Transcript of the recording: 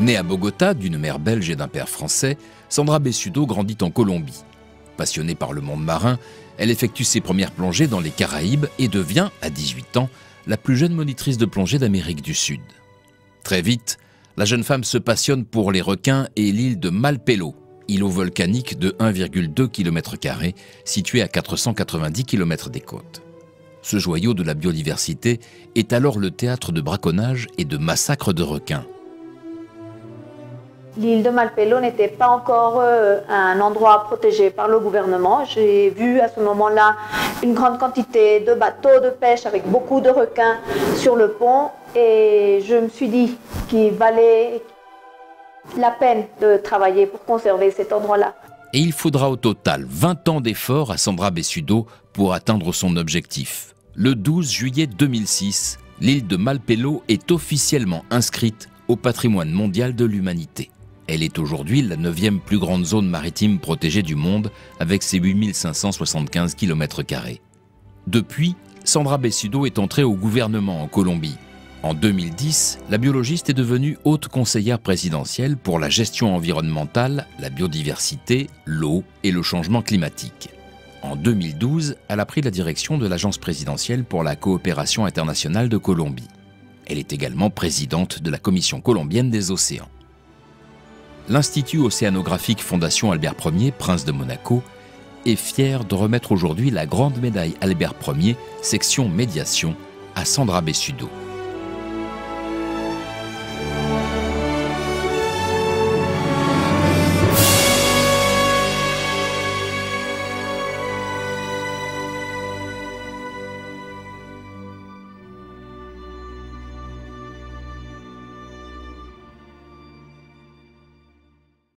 Née à Bogota, d'une mère belge et d'un père français, Sandra Bessudo grandit en Colombie. Passionnée par le monde marin, elle effectue ses premières plongées dans les Caraïbes et devient, à 18 ans, la plus jeune monitrice de plongée d'Amérique du Sud. Très vite, la jeune femme se passionne pour les requins et l'île de Malpelo, îlot volcanique de 1,2 km², situé à 490 km des côtes. Ce joyau de la biodiversité est alors le théâtre de braconnages et de massacres de requins. L'île de Malpelo n'était pas encore un endroit protégé par le gouvernement. J'ai vu à ce moment-là une grande quantité de bateaux de pêche avec beaucoup de requins sur le pont et je me suis dit qu'il valait la peine de travailler pour conserver cet endroit-là. Et il faudra au total 20 ans d'efforts à Sandra Bessudo pour atteindre son objectif. Le 12 juillet 2006, l'île de Malpelo est officiellement inscrite au patrimoine mondial de l'humanité. Elle est aujourd'hui la 9e plus grande zone maritime protégée du monde avec ses 8575 km². Depuis, Sandra Bessudo est entrée au gouvernement en Colombie. En 2010, la biologiste est devenue haute conseillère présidentielle pour la gestion environnementale, la biodiversité, l'eau et le changement climatique. En 2012, elle a pris la direction de l'Agence présidentielle pour la coopération internationale de Colombie. Elle est également présidente de la Commission colombienne des océans. L'Institut océanographique Fondation Albert Ier, prince de Monaco, est fier de remettre aujourd'hui la grande médaille Albert Ier, section médiation, à Sandra Bessudo.